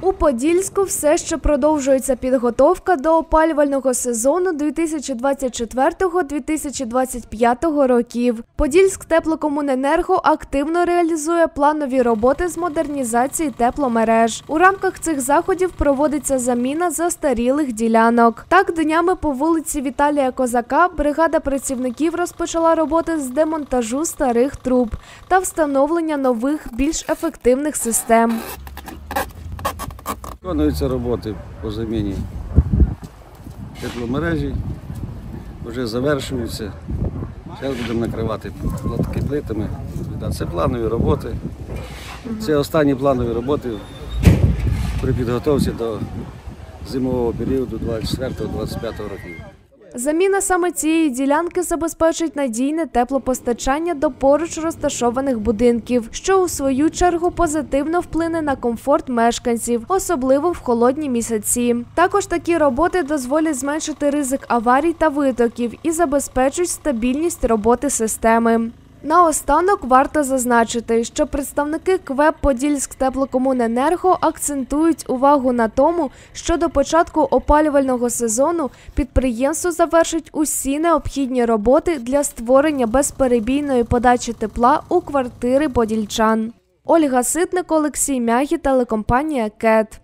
У Подільську все ще продовжується підготовка до опалювального сезону 2024-2025 років. Подільськтеплокомуненерго активно реалізує планові роботи з модернізації тепломереж. У рамках цих заходів проводиться заміна застарілих ділянок. Так, днями по вулиці Віталія Козака бригада працівників розпочала роботи з демонтажу старих труб та встановлення нових, більш ефективних систем. Виконуються роботи по заміні тепломережі, вже завершуються. Зараз будемо накривати плитами. Це планові роботи. Це останні планові роботи при підготовці до зимового періоду 24-25 років. Заміна саме цієї ділянки забезпечить надійне теплопостачання до поруч розташованих будинків, що у свою чергу позитивно вплине на комфорт мешканців, особливо в холодні місяці. Також такі роботи дозволять зменшити ризик аварій та витоків і забезпечать стабільність роботи системи. Наостанок варто зазначити, що представники КВЕП «Подільськтеплокомуненерго» акцентують увагу на тому, що до початку опалювального сезону підприємство завершить усі необхідні роботи для створення безперебійної подачі тепла у квартири подільчан. Ольга Ситник, Олексій Мягі, телекомпанія «КЕТ».